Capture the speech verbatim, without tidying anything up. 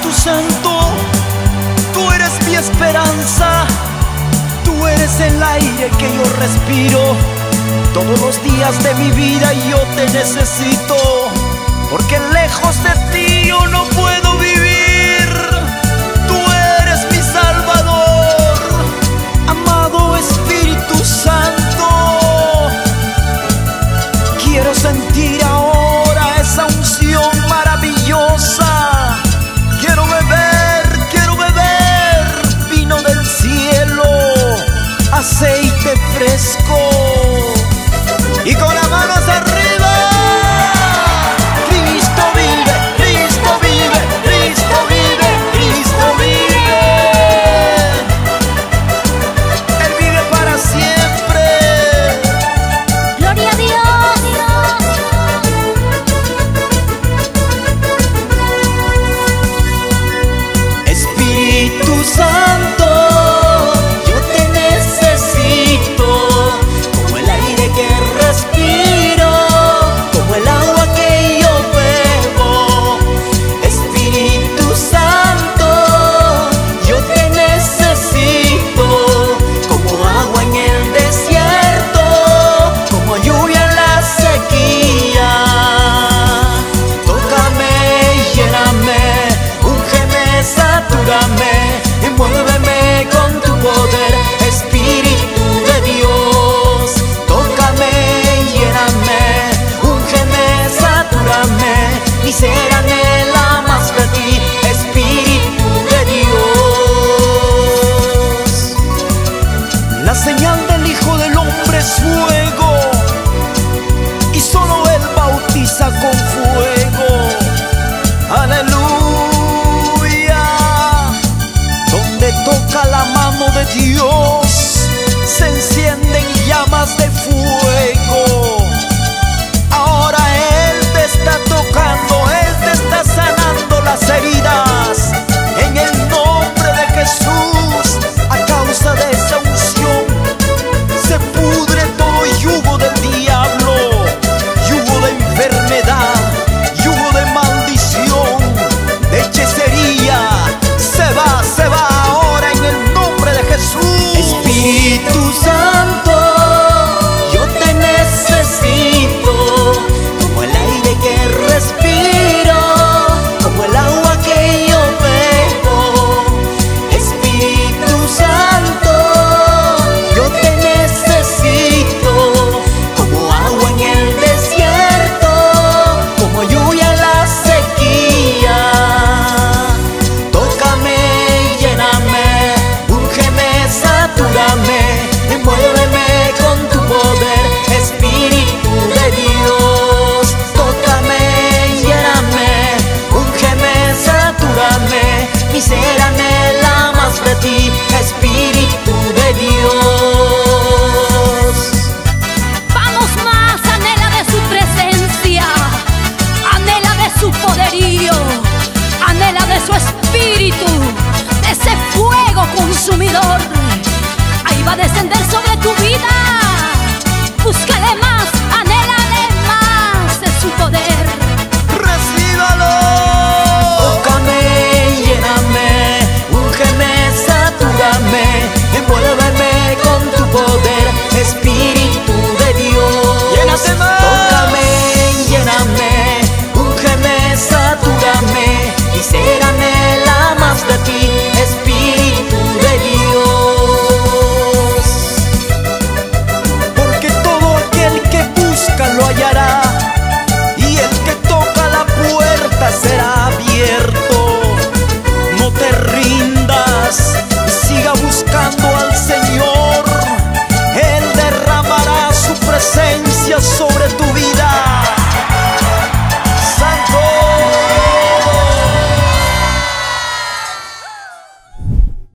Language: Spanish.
Santo, tú eres mi esperanza, tú eres el aire que yo respiro. Todos los días de mi vida yo te necesito, porque lejos de ti yo no puedo vivir. Tú eres mi Salvador, amado Espíritu Santo. Quiero sentir ahora esa unción maravillosa. Quiero beber, quiero beber vino del cielo, aceite fresco. Y con las manos arriba, Cristo vive, Cristo vive, Cristo vive, Cristo vive. Él vive para siempre. Gloria a Dios. Espíritu Santo, yo te necesito, como el aire que respiro, como el agua que yo bebo. Espíritu Santo, yo te necesito, como agua en el desierto, como lluvia en la sequía. Tócame, lléname, úngeme, satúrame, envuélveme con tu poder, Espíritu de Dios. Tócame, lléname, úngeme, satúrame, mi ser anhela más de ti, Espíritu de Dios. La señal del Hijo del Hombre es fuego, y solo Él bautiza con fuego. Aleluya. Donde toca la mano de Dios, se encienden llamas de fuego. Ahora Él te está tocando, Él te está sanando las heridas. En el nombre de Jesús, a causa de esa unción, se pudre todo yugo del diablo, yugo de enfermedad, yugo de maldición, de hechicería. Se va, se va ahora en el nombre de Jesús. Espíritu Santo, yo te necesito, como el aire que respiro, como el agua que yo bebo. Espíritu Santo, yo te necesito, como agua en el desierto, como lluvia en la sequía. Tócame, lléname, úngeme, satúrame, envuélveme con tu poder, Espíritu de Dios. Tócame, lléname, úngeme, satúrame, mi ser anhela más de ti, Espíritu de Dios. Vamos más, anhela de su presencia, anhela de su poderío, anhela de su espíritu, de ese fuego consumidor. Ahí va a descender sobre tu vida. Búscale más, anhélale más de su poder. ¡Recíbalo! Tócame, lléname, úngeme, satúrame, envuélveme con tu poder, Espíritu de Dios. ¡Llénate más! Tócame, lléname, úngeme, satúrame, y ser anhela más de ti, Espíritu de Dios. Porque todo aquel que busca lo hallará, y el que toca la puerta será abierto. No te rindas, siga buscando al Señor. Él derramará su presencia sobre tu